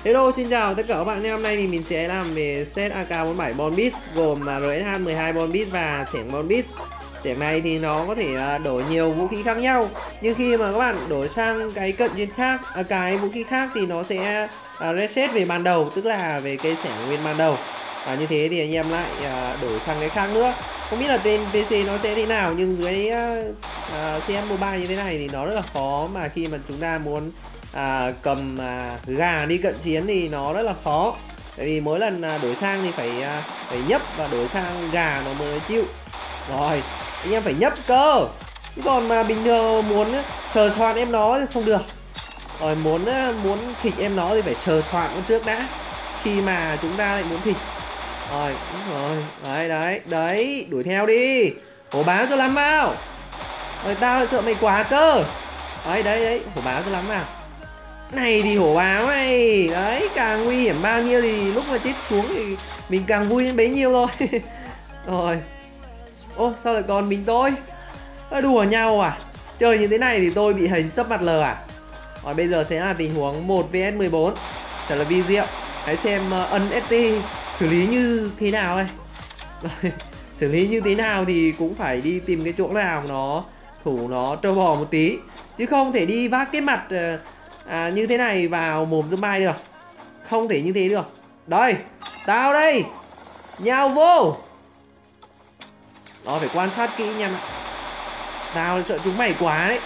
Hello, xin chào tất cả các bạn. Hôm nay thì mình sẽ làm về set AK47 Bombis gồm RSH12 Bombis và xẻng Bombis. Xẻng này thì nó có thể đổi nhiều vũ khí khác nhau, nhưng khi mà các bạn đổi sang cái cận chiến khác, cái vũ khí khác thì nó sẽ reset về ban đầu, tức là về cây xẻng nguyên ban đầu. Và như thế thì anh em lại đổi sang cái khác nữa. Không biết là trên PC nó sẽ thế nào, nhưng dưới CS Mobile như thế này thì nó rất là khó, mà khi mà chúng ta muốn cầm gà đi cận chiến thì nó rất là khó. Tại vì mỗi lần đổi sang thì phải nhấp và đổi sang gà nó mới chịu. Rồi, anh em phải nhấp cơ. Chứ còn mà bình thường muốn sờ soạn em nó thì không được. Rồi muốn thịt em nó thì phải sờ soạn con trước đã, khi mà chúng ta lại muốn thịt. Rồi, đúng rồi. Đấy, đấy, đấy, đuổi theo đi. Hổ báo cho lắm vào. Rồi tao lại sợ mày quá cơ. Đấy, đấy, đấy, hổ báo cho lắm vào. Này thì hổ báo này. Đấy, càng nguy hiểm bao nhiêu thì lúc mà chết xuống thì mình càng vui đến bấy nhiêu thôi. Rồi. Ô, sao lại còn mình tôi? Đùa nhau à? Chơi như thế này thì tôi bị hình sấp mặt lờ à? Rồi bây giờ sẽ là tình huống 1 vs 14. Thật là vi diệu. Hãy xem ân ST xử lý như thế nào đây. Rồi, xử lý như thế nào thì cũng phải đi tìm cái chỗ nào nó thủ nó trâu bò một tí, chứ không thể đi vác cái mặt như thế này vào mồm zombie được. Không thể như thế được. Đây, tao đây, nhào vô. Đó, phải quan sát kỹ nha. Tao sợ chúng mày quá đấy.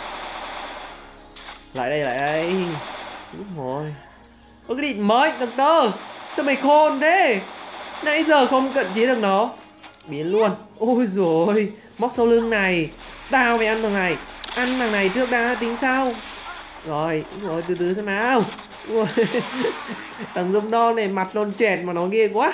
Lại đây, lại đây. Đúng rồi. Ơ, cái định mới thằng tơ, sao mày khôn thế? Nãy giờ không cận chiến được nó. Biến luôn. Ôi rồi, móc sau lưng này. Tao phải ăn thằng này. Ăn thằng này trước đã tính sao. Rồi, rồi từ từ xem nào. Thằng dâm đo này mặt non chẹt mà nó ghê quá.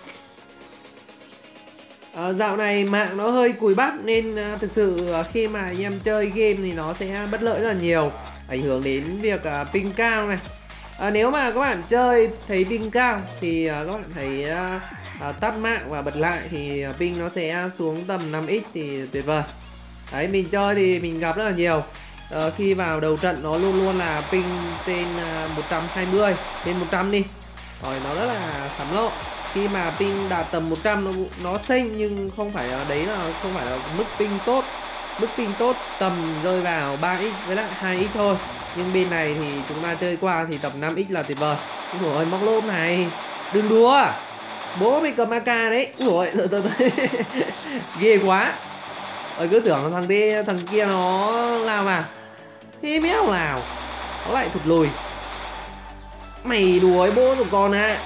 Dạo này mạng nó hơi cùi bắp nên thực sự khi mà anh em chơi game thì nó sẽ bất lợi rất là nhiều, ảnh hưởng đến việc ping cao này. Nếu mà các bạn chơi thấy ping cao thì các bạn hãy tắt mạng và bật lại thì ping nó sẽ xuống tầm 5x thì tuyệt vời. Đấy, mình chơi thì mình gặp rất là nhiều. Khi vào đầu trận nó luôn luôn là ping trên 120, trên 100 đi. Rồi nó rất là khắm lộ. Khi mà ping đạt tầm 100 nó xinh, nhưng không phải là đấy, là không phải là mức ping tốt. Mức ping tốt tầm rơi vào 3x với lại 2x thôi. Nhưng bên này thì chúng ta chơi qua thì tầm 5x là tuyệt vời. Ui dồi, móc lốp này, đừng đùa. Bố mày cầm AK đấy. Ui dồi, ghê quá. Rồi cứ tưởng thằng kia nó lao vào, thế méo nào nó lại thụt lùi. Mày đùa với bố tụi con à?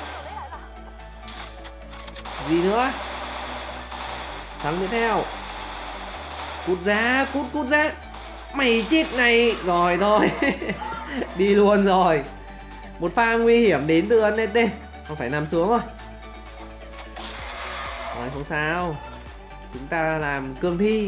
Gì nữa? Thằng tiếp theo. Cút ra, cút ra. Mày chết này. Rồi thôi. Đi luôn rồi. Một pha nguy hiểm đến từ NT. Không phải nằm xuống rồi. Rồi không sao. Chúng ta làm cương thi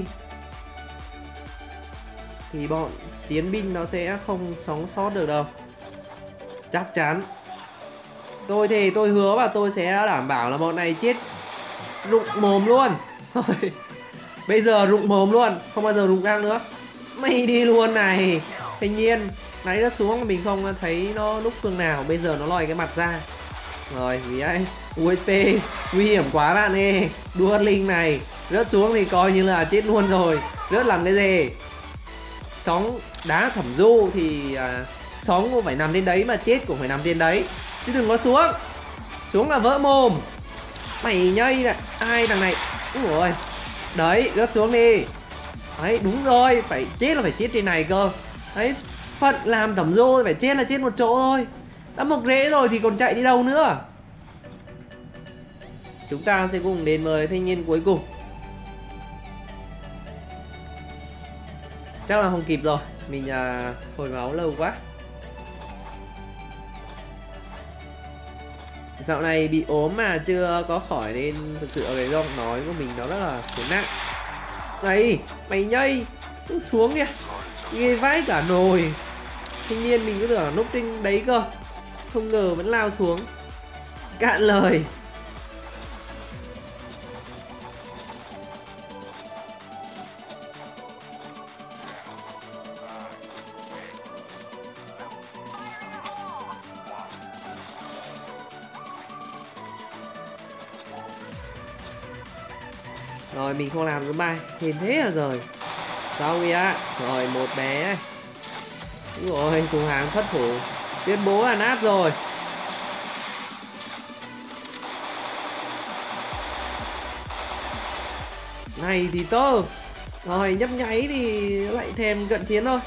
thì bọn tiến binh nó sẽ không sống sót được đâu. Chắc chắn. Tôi thì tôi hứa và tôi sẽ đảm bảo là bọn này chết rụng mồm luôn. Thôi, bây giờ rụng mồm luôn, không bao giờ rụng răng nữa. Mày đi luôn này. Tuy nhiên nãy nó xuống mình không thấy nó núp phương nào, bây giờ nó lòi cái mặt ra. Rồi gì ấy, USP nguy hiểm quá bạn ơi. Đua linh này rớt xuống thì coi như là chết luôn rồi. Rớt làm cái gì? Sóng đá thẩm du thì sóng cũng phải nằm trên đấy, mà chết cũng phải nằm trên đấy, chứ đừng có xuống. Xuống là vỡ mồm. Mày nhây này. Ai thằng này. Úi ôi. Đấy, rớt xuống đi. Đấy, đúng rồi, phải chết là phải chết trên này cơ. Đấy, phận làm thẩm du phải chết là chết một chỗ thôi. Đã mọc rễ rồi thì còn chạy đi đâu nữa. Chúng ta sẽ cùng đến với thanh niên cuối cùng. Chắc là không kịp rồi, mình hồi máu lâu quá. Dạo này bị ốm mà chưa có khỏi nên thực sự cái giọng nói của mình nó rất là khốn nạn. Này, mày nhây, xuống kìa. Ghê vãi cả nồi. Thanh niên mình cứ tưởng là núp trên đấy cơ, không ngờ vẫn lao xuống. Cạn lời. Rồi mình không làm zombie. Hên thế à rồi. Sao kìa. Rồi một bé này. Đúng rồi, cùng hàng thất thủ. Tuyên bố là nát rồi. Này thì tơ. Rồi nhấp nháy thì lại thèm cận chiến thôi.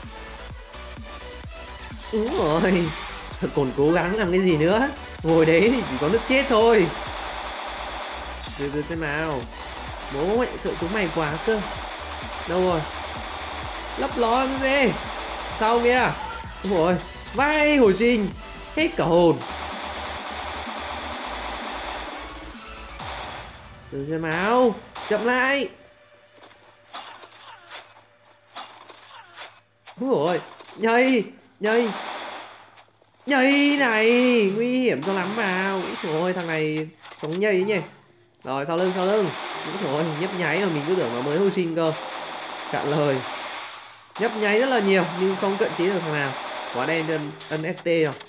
Đúng rồi. Còn cố gắng làm cái gì nữa. Ngồi đấy thì chỉ có nước chết thôi. Từ từ xem nào. Bố mẹ sợ chúng mày quá cơ. Đâu rồi. Lấp ló cái gì. Sau kìa. Đúng rồi. Vai hồi sinh. Hết cả hồn. Từ xem nào. Chậm lại. Đúng rồi. Nhây. Nhây. Nhây này. Nguy hiểm cho lắm vào. Ôi thằng này sống nhây ấy nhỉ. Rồi sau lưng sau lưng. Đúng rồi nhấp nháy mà mình cứ tưởng nó mới hồi sinh cơ. Cạn lời. Nhấp nháy rất là nhiều nhưng không cận chiến được thằng nào. Quá đen đơn ân FT rồi.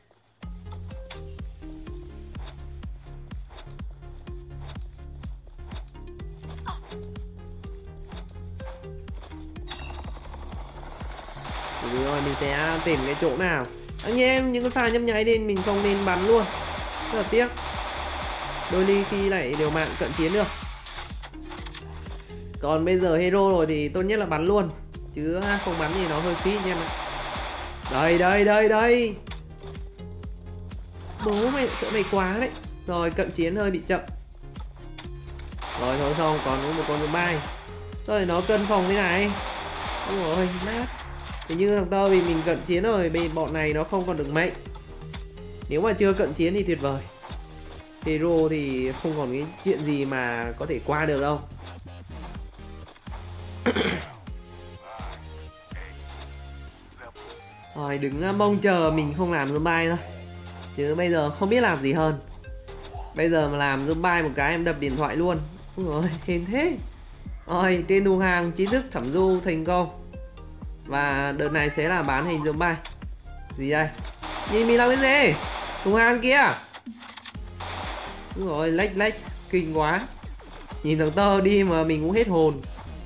Rồi mình sẽ tìm cái chỗ nào. Anh em những cái pha nhấp nháy nên mình không nên bắn luôn. Rất là tiếc. Đôi ly khi lại đều mạng cận chiến được. Còn bây giờ hero rồi thì tốt nhất là bắn luôn. Chứ không bắn thì nó hơi phí anh em ạ. Đây đây đây đây. Bố mày sợ mày quá đấy. Rồi cận chiến hơi bị chậm. Rồi thôi xong còn có một con zombie. Rồi nó cân phòng thế này. Ôi rồi nát. Thì như thằng tơ vì mình cận chiến rồi. Bên bọn này nó không còn được mệnh. Nếu mà chưa cận chiến thì tuyệt vời. Hero thì không còn cái chuyện gì mà có thể qua được đâu. Rồi đứng mong chờ mình không làm zombie thôi. Chứ bây giờ không biết làm gì hơn. Bây giờ mà làm zombie một cái em đập điện thoại luôn. Ôi rồi hên thế. Rồi trên thùng hàng chính thức thẩm du thành công. Và đợt này sẽ là bán hình zombie. Gì đây? Nhìn mình làm cái gì? Thùng hàng kia. Đúng rồi lách lách. Kinh quá. Nhìn thằng tơ đi mà mình cũng hết hồn.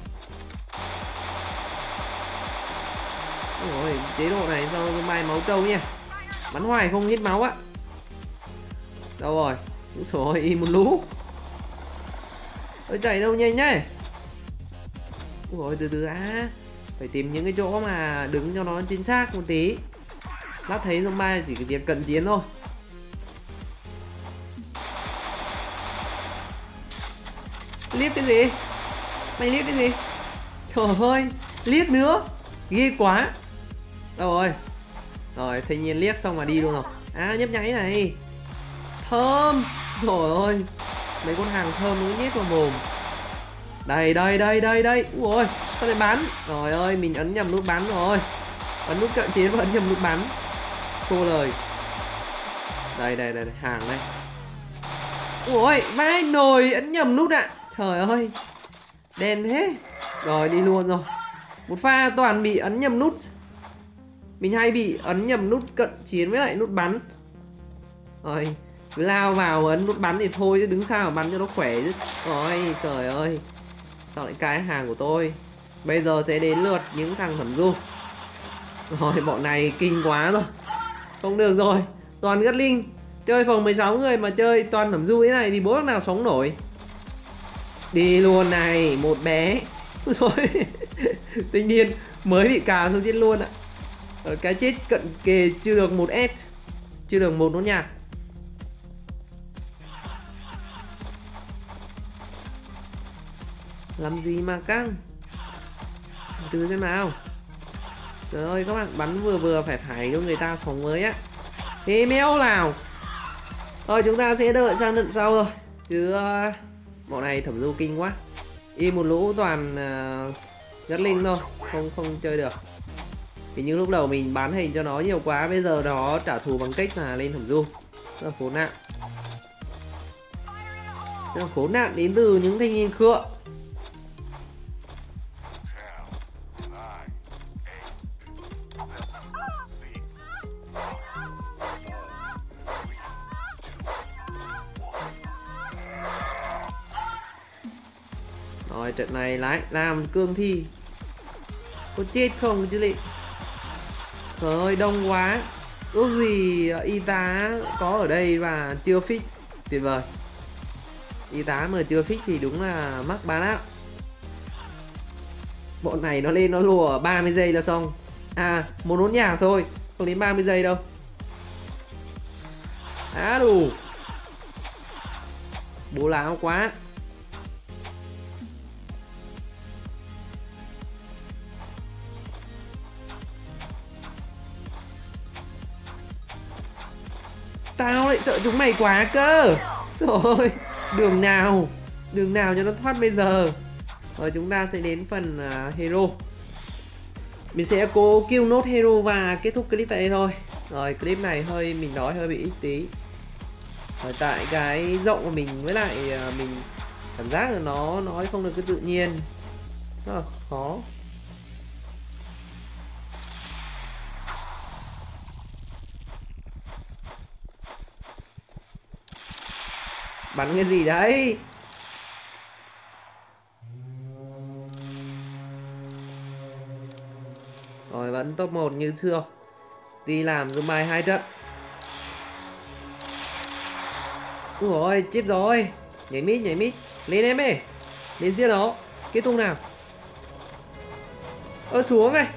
Rồi chế độ này do zombie máu trâu nha. Bắn hoài không hết máu á. Đâu rồi. Úi rồi im một lú. Ôi chạy đâu nhanh nhá. Ui rồi từ từ á. Phải tìm những cái chỗ mà đứng cho nó chính xác một tí. Lát thấy zombie chỉ việc cận chiến thôi. Liếc cái gì? Mày liếc cái gì? Trời ơi. Liếc nữa. Ghê quá. Đâu rồi. Rồi thanh nhiên liếc xong mà đi luôn rồi. À nhấp nháy này. Thơm. Trời ơi. Mấy con hàng thơm nó nhét vào mồm. Đây đây đây đây đây. Ui sao lại bắn. Trời ơi mình ấn nhầm nút bắn rồi. Ấn nút cận chiến và ấn nhầm nút bắn. Khô lời. Đây đây đây, đây. Hàng đây. Ui vai nồi ấn nhầm nút ạ. Trời ơi. Đen thế. Rồi đi luôn rồi. Một pha toàn bị ấn nhầm nút. Mình hay bị ấn nhầm nút cận chiến với lại nút bắn. Rồi cứ lao vào ấn nút bắn thì thôi chứ đứng sao mà bắn cho nó khỏe chứ. Rồi trời ơi. Sao lại cái hàng của tôi. Bây giờ sẽ đến lượt những thằng thẩm du. Rồi bọn này kinh quá rồi. Không được rồi. Toàn Gatling. Chơi phòng 16 người mà chơi toàn thẩm du thế này thì bố nào sống nổi. Đi luôn này. Một bé. Rồi tự nhiên mới bị cào xong chết luôn ạ. Cái chết cận kề chưa được một S. Chưa được một nốt nhạc. Làm gì mà căng. Từ xem nào. Trời ơi các bạn bắn vừa vừa phải phải cho người ta sống với á. Thế méo nào. Thôi chúng ta sẽ đợi sang trận sau rồi. Chứ bọn này thẩm du kinh quá. Im một lũ toàn Gatling thôi. Không chơi được. Vì như lúc đầu mình bán hình cho nó nhiều quá. Bây giờ nó trả thù bằng cách là lên thẩm du. Rất là khốn nạn. Rất là khốn nạn đến từ những thanh niên khựa. Rồi trận này lại làm cương thi. Có chết không chứ lị. Trời ơi đông quá. Ước gì y tá có ở đây và chưa fix. Tuyệt vời. Y tá mà chưa fix thì đúng là mắc bán áp. Bọn này nó lên nó lùa 30 giây là xong. À một nốt nhạc thôi, không đến 30 giây đâu. Á đủ. Bố láo quá. Tao lại sợ chúng mày quá cơ. Rồi đường nào cho nó thoát bây giờ. Rồi chúng ta sẽ đến phần hero. Mình sẽ cố kill nốt hero và kết thúc clip tại đây thôi. Rồi clip này mình nói hơi bị ít tí. Rồi tại cái giọng của mình với lại mình cảm giác là nó nói không được cái tự nhiên, rất là khó. Bắn cái gì đấy? Rồi vẫn top 1 như xưa. Đi làm zombie 2 trận. Ui ôi chết rồi. Nhảy mít. Lên em ơi. Lên giết nó. Kết thúc nào. Xuống này.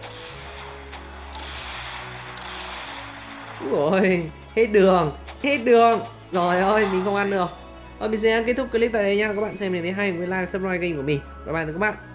Ui ôi. Hết đường. Rồi ơi mình không ăn được. Mình sẽ kết thúc clip tại đây nha. Các bạn xem này thấy hay, like, subscribe kênh của mình. Bye bye các bạn.